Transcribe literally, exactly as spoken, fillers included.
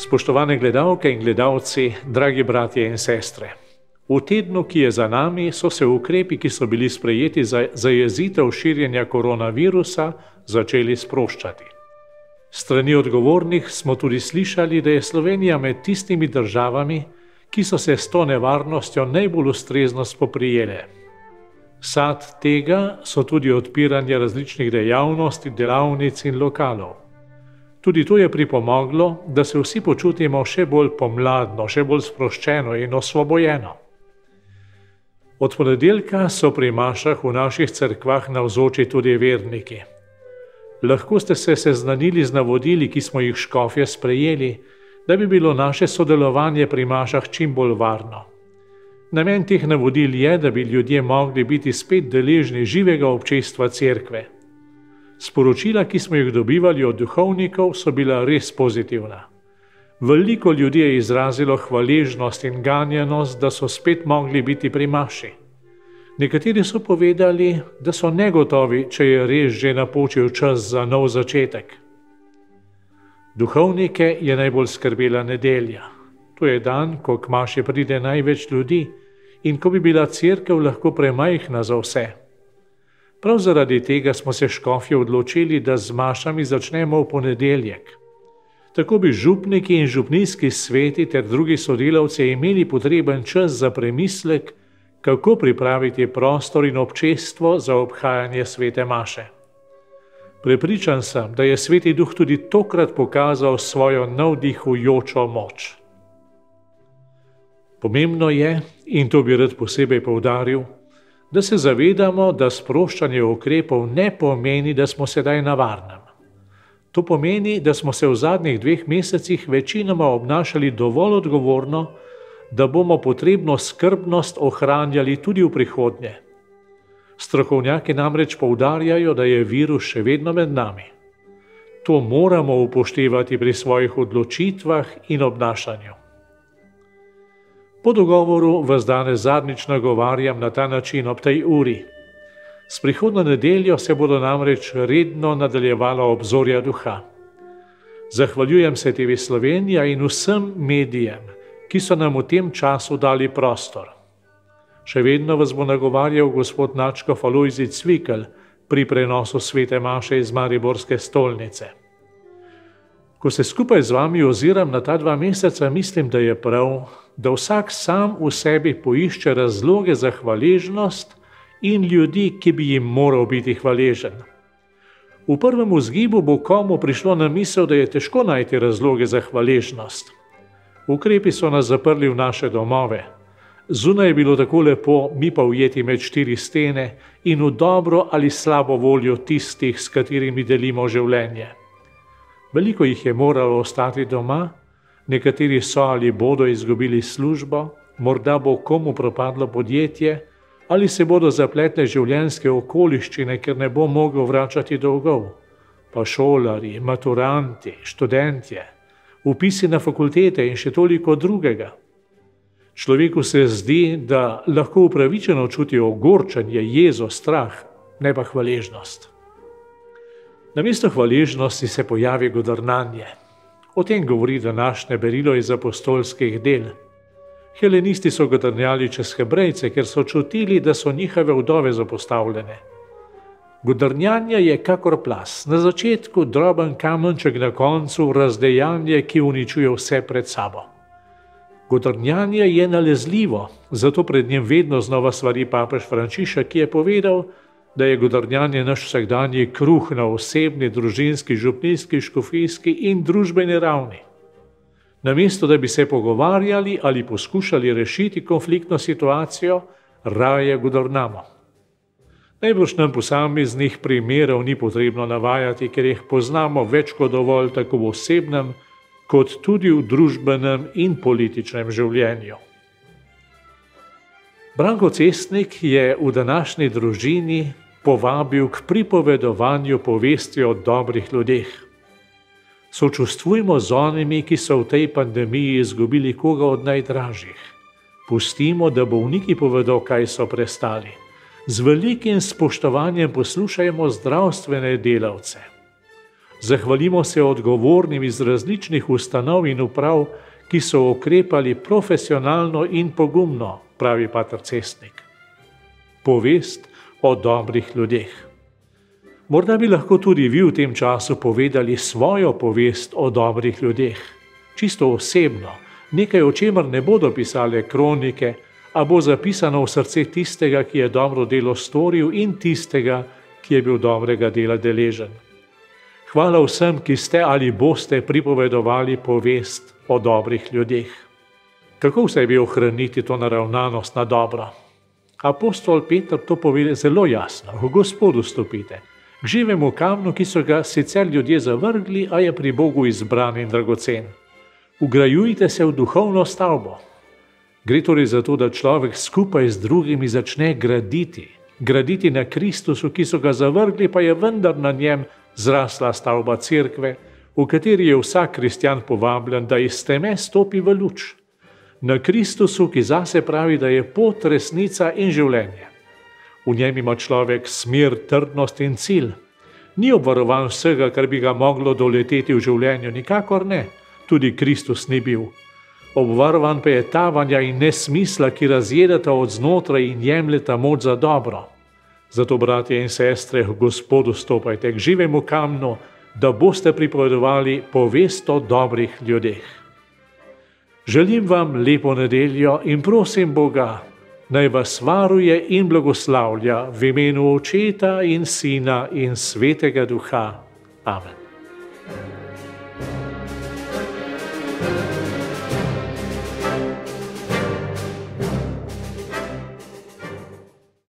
Spoštovane gledalke in gledalci, dragi bratje in sestre. V tednu, ki je za nami, so se ukrepi, ki so bili sprejeti za zajezitev širjenja koronavirusa, začeli sproščati. Strani odgovornih smo tudi slišali, da je Slovenija med tistimi državami, ki so se s to nevarnostjo najbolj ustrezno spoprijele. Sad tega so tudi odpiranje različnih dejavnosti, delavnic in lokalov. Tudi to je pripomoglo, da se vsi počutimo še bolj pomladno, še bolj sproščeno in osvobojeno. Od ponedeljka so pri mašah v naših cerkvah navzoči tudi verniki. Lahko ste se seznanili z navodili, ki smo jih škofje sprejeli, da bi bilo naše sodelovanje pri mašah čim bolj varno. Namen teh navodil je, da bi ljudje mogli biti spet deležni živega občestva cerkve. Sporočila, ki smo jih dobivali od duhovnikov, so bila res pozitivna. Veliko ljudi je izrazilo hvaležnost in ganjenost, da so spet mogli biti pri maši. Nekateri so povedali, da so negotovi, če je res že napočil čas za nov začetek. Duhovnike je najbolj skrbela nedelja. To je dan, ko k maši pride največ ljudi in ko bi bila cerkev lahko premajhna za vse. Prav zaradi tega smo se škofje odločili, da z mašami začnemo v ponedeljek. Tako bi župniki in župnijski sveti ter drugi sodelavci imeli potreben čas za premislek, kako pripraviti prostor in občestvo za obhajanje svete maše. Prepričan sem, da je Sveti Duh tudi tokrat pokazal svojo navdihujočo moč. Pomembno je, in to bi rad posebej poudaril, da se zavedamo, da sproščanje ukrepov ne pomeni, da smo sedaj na varnem. To pomeni, da smo se v zadnjih dveh mesecih večinoma obnašali dovolj odgovorno, da bomo potrebno skrbnost ohranjali tudi v prihodnje. Strokovnjaki namreč poudarjajo, da je virus še vedno med nami. To moramo upoštevati pri svojih odločitvah in obnašanju. Po dogovoru vas danes zadnjič nagovarjam na ta način ob tej uri. S prihodnjo nedeljo se bodo namreč redno nadaljevala obzorja duha. Zahvaljujem se T V Slovenija in vsem medijem, ki so nam v tem času dali prostor. Še vedno vas bo nagovarjal gospod nadškof Alojzij Cvikl pri prenosu svete maše iz mariborske stolnice. Ko se skupaj z vami oziram na ta dva meseca, mislim, da je prav, da vsak sam v sebi poišče razloge za hvaležnost in ljudi, ki bi jim moral biti hvaležen. V prvem vzgibu bo komu prišlo na misel, da je težko najti razloge za hvaležnost. Ukrepi so nas zaprli v naše domove. Zunaj je bilo tako lepo, mi pa ujeti med štiri stene in v dobro ali slabo voljo tistih, s katerimi delimo življenje. Veliko jih je moralo ostati doma, nekateri so ali bodo izgubili službo, morda bo komu propadlo podjetje ali se bodo zapletle življenjske okoliščine, ker ne bo mogel vračati dolgov. Pa šolari, maturanti, študentje, vpisi na fakultete in še toliko drugega. Človeku se zdi, da lahko upravičeno čuti ogorčenje, jezo, strah, ne pa hvaležnost. Namesto hvaležnosti se pojavi godrnanje. O tem govori današnje berilo iz apostolskih del. Helenisti so godrnjali čez Hebrejce, ker so čutili, da so njihove vdove zapostavljene. Godrnjanje je kakor plas, na začetku droben kamenček, na koncu razdejanje, ki uničuje vse pred sabo. Godrnjanje je nalezljivo, zato pred njim vedno znova svari papež Frančišek, ki je povedal, da je godrnjanje naš vsakdanji kruh na osebni, družinski, župnijski, škofijski in družbeni ravni. Namesto, da bi se pogovarjali ali poskušali rešiti konfliktno situacijo, raje godrnamo. Najbrž nam posameznih primerov ni potrebno navajati, ker jih poznamo več kot dovolj tako v osebnem, kot tudi v družbenem in političnem življenju. Branko Cestnik je v današnji družini povabil k pripovedovanju povesti o dobrih ljudeh. Sočustvujmo z onimi, ki so v tej pandemiji izgubili koga od najdražjih. Pustimo, da bolniki povedo, kaj so prestali. Z velikim spoštovanjem poslušajmo zdravstvene delavce. Zahvalimo se odgovornim iz različnih ustanov in uprav, ki so ukrepali profesionalno in pogumno, pravi pater Cestnik. Povest o dobrih ljudeh. Morda bi lahko tudi vi v tem času povedali svojo povest o dobrih ljudeh, čisto osebno, nekaj, o čemer ne bodo pisale kronike, a bo zapisano v srce tistega, ki je dobro delo storil, in tistega, ki je bil dobrega dela deležen. Hvala vsem, ki ste ali boste pripovedovali povest o dobrih ljudeh. Kako v sebi ohraniti to naravnanost na dobro? Apostol Peter to pove zelo jasno: v Gospodu stopite, k živemu kamnu, ki so ga sicer ljudje zavrgli, a je pri Bogu izbran in dragocen. Ugrajujte se v duhovno stavbo. Gre torej za to, da človek skupaj z drugimi začne graditi. Graditi na Kristusu, ki so ga zavrgli, pa je vendar na njem zrasla stavba cerkve, v kateri je vsak kristjan povabljen, da iz teme stopi v luč. Na Kristusu, ki zase pravi, da je pot, resnica in življenje. V njem ima človek smer, trdnost in cilj. Ni obvarovan vsega, kar bi ga moglo doleteti v življenju, nikakor ne. Tudi Kristus ni bil. Obvarovan pa je tavanja in nesmisla, ki razjedata od znotraj in jemljeta moč za dobro. Zato, bratje in sestre, v Gospodu stopajte k živemu kamnu, da boste pripovedovali povest o dobrih ljudeh. Želim vam lepo nedeljo in prosim Boga, naj vas varuje in blagoslavlja v imenu Očeta in Sina in Svetega Duha. Amen.